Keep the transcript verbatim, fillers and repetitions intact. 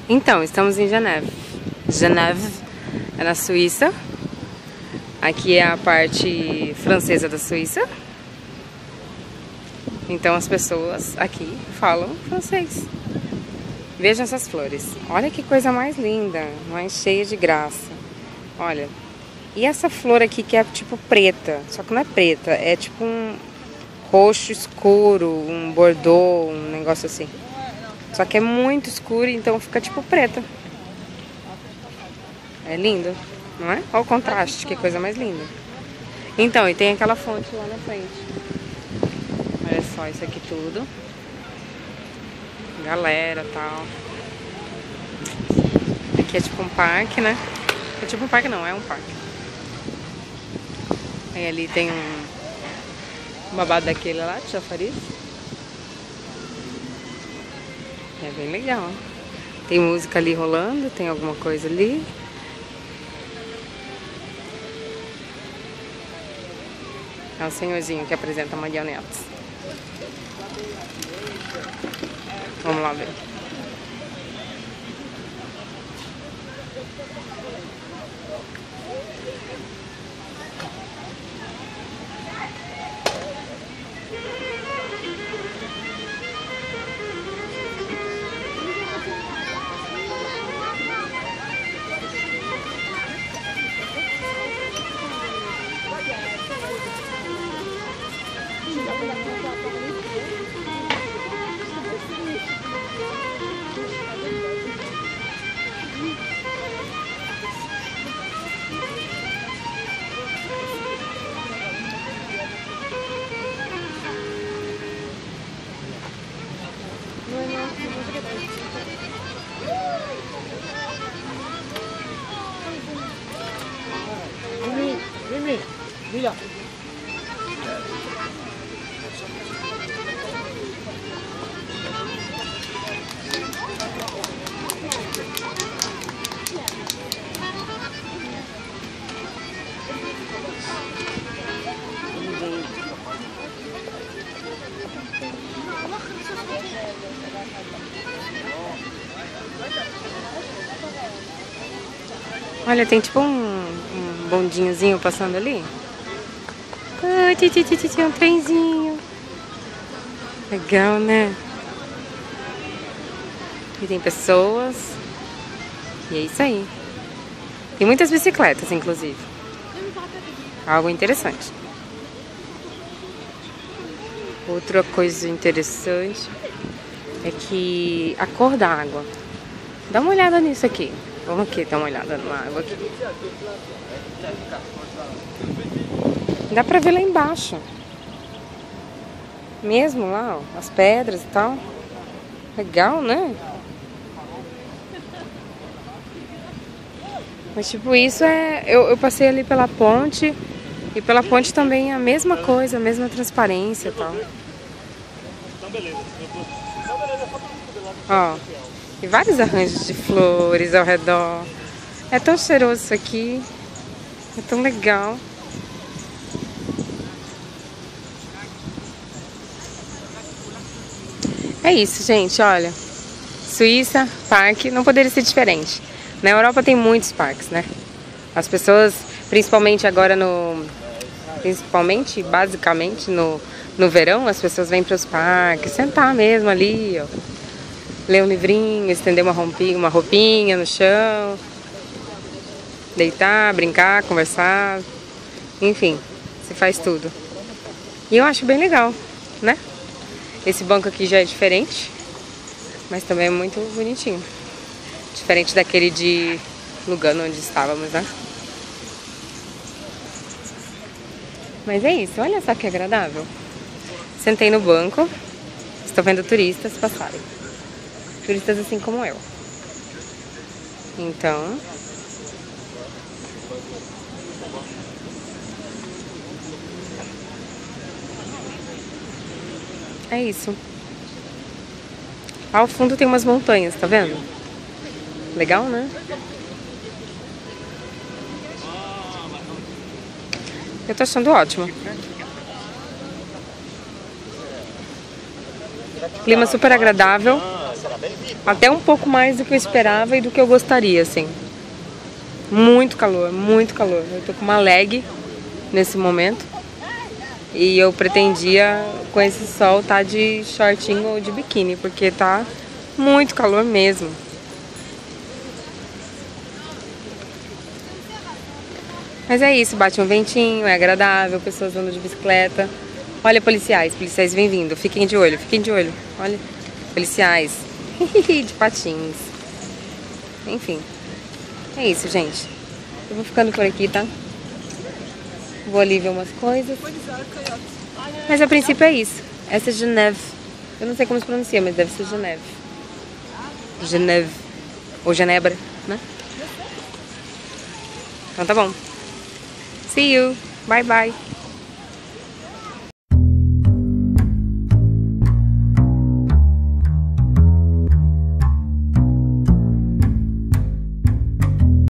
Então, estamos em Geneve. Geneve é na Suíça. Aqui é a parte francesa da Suíça. Então as pessoas aqui falam francês. Vejam essas flores. Olha que coisa mais linda, mais cheia de graça. Olha. E essa flor aqui que é tipo preta, só que não é preta, é tipo um roxo escuro, um bordô, um negócio assim. Só que é muito escuro, então fica tipo preta. É lindo, não é? Olha o contraste, que coisa mais linda. Então, e tem aquela fonte lá na frente. Olha só isso aqui tudo. Galera, tal. Aqui é tipo um parque, né? É tipo um parque não, é um parque. Aí ali tem um, um babado daquele lá, de chafariz. É bem legal. Tem música ali rolando, tem alguma coisa ali. É o senhorzinho que apresenta marionetes. Vamos lá ver. Mira. Olha, tem tipo um, um bondinhozinho passando ali. Ah, titi, titi, titi, um trenzinho. Legal, né? E tem pessoas. E é isso aí. Tem muitas bicicletas, inclusive. Algo interessante. Outra coisa interessante é que a cor da água. Dá uma olhada nisso aqui. Vamos aqui dar uma olhada na água aqui. Dá pra ver lá embaixo. Mesmo lá, ó, as pedras e tal. Legal, né? Mas tipo, isso é... Eu, eu passei ali pela ponte. E pela ponte também é a mesma coisa, a mesma transparência e tal. Ó. E vários arranjos de flores ao redor. É tão cheiroso isso aqui. É tão legal. É isso, gente, olha. Suíça, parque, não poderia ser diferente. Na Europa tem muitos parques, né? As pessoas, principalmente agora no... Principalmente, basicamente, no, no verão, as pessoas vêm para os parques, sentar mesmo ali, ó. Ler um livrinho, estender uma roupinha, uma roupinha no chão. Deitar, brincar, conversar. Enfim, se faz tudo. E eu acho bem legal, né? Esse banco aqui já é diferente, mas também é muito bonitinho. Diferente daquele de Lugano onde estávamos, né? Mas é isso, olha só que agradável. Sentei no banco, estou vendo turistas passarem. Turistas assim como eu. Então... é isso. Ao fundo tem umas montanhas, tá vendo? Legal, né? Eu tô achando ótimo. Clima super agradável. Até um pouco mais do que eu esperava e do que eu gostaria, assim. Muito calor, muito calor. Eu tô com uma leg nesse momento. E eu pretendia, com esse sol, tá de shortinho ou de biquíni, porque tá muito calor mesmo. Mas é isso, bate um ventinho, é agradável, pessoas andando de bicicleta. Olha, policiais, policiais vem vindo, fiquem de olho, fiquem de olho. Olha, policiais de patins. Enfim, é isso, gente. Eu vou ficando por aqui, tá? Vou ali ver umas coisas. Mas a princípio é isso. Essa é Geneve. Eu não sei como se pronuncia, mas deve ser Geneve. Geneve. Ou Genebra, né? Então tá bom. See you. Bye bye.